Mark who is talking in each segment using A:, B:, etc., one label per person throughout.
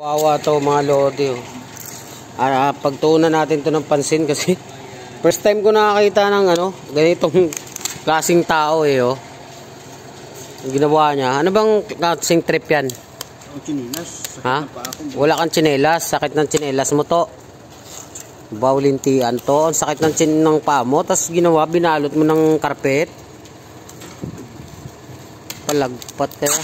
A: Wawa to mga lodi. Pagtuunan natin to ng pansin kasi first time ko nakakita ng ganitong klaseng tao oh. Ang ginawa niya. Ano bang klaseng trip yan?
B: Chinelas.
A: Ha? Wala kang chinelas. Sakit ng chinelas mo to. Bawlintian to. Ang sakit ng paa mo. Tapos ginawa, binalot mo ng karpet. Palagpat kaya.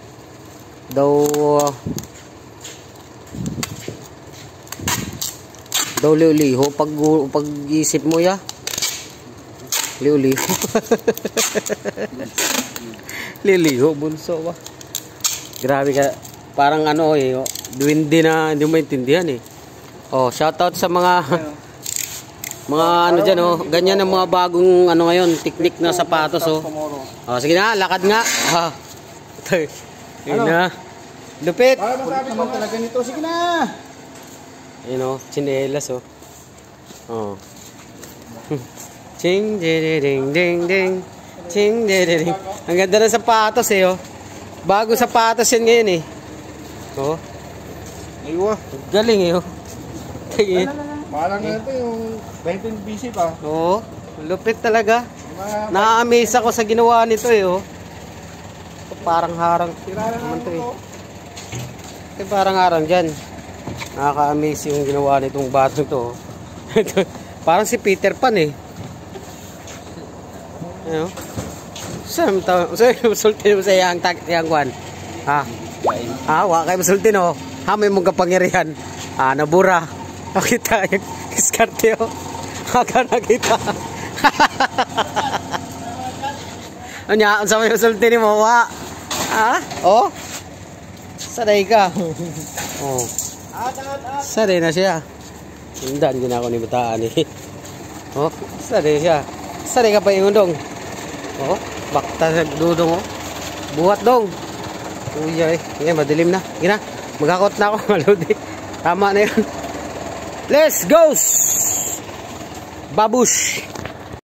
A: Daw liuliho pag-isip mo ya. Liuliho. Liuliho bunso ba. Grabe ka. Parang duwindi na hindi mo maintindihan eh. Oh, shoutout sa mga diyan ganyan ang mga bagong ngayon, technique na sapatos oh. Oh, sige na, lakad nga. Ayun na. Lupit.
B: Naman talaga nito. Sige na.
A: Chinelas oh. Oh. Ching ding ding ding. Ching ding. Ang ganda ng sapatos oh. Bago sapatos yan ngayon eh. Oh.
B: Aywa.
A: Galing oh.
B: Parang ito yung 20 BC pa.
A: Oo. Lupit talaga. Na-amaze ako sa ginawa nito oh. Parang harang. Naman to eh. Parang harang dyan. Nakaka-amaze yung ginawa nitong batong to. Parang si Peter Pan eh. Ano? Saan masultin mo sa iyang kwan? Ha? Wala kayo masultin oh. May mong kapangyarihan. Nabura. Nakita yung diskarte oh. Nakita. Ano sa may masultin mo? Oh? Saday ka. Oh. Saday na siya. Hindan din ako ni bataan eh. Oh, saday siya. Saday ka pa yung dong. Oh, bakta sa dudong oh. Buhat dong. Uy, ngayon madilim na. Gina, magkakot na ako maludi. Tama na yun. Let's go! Babush!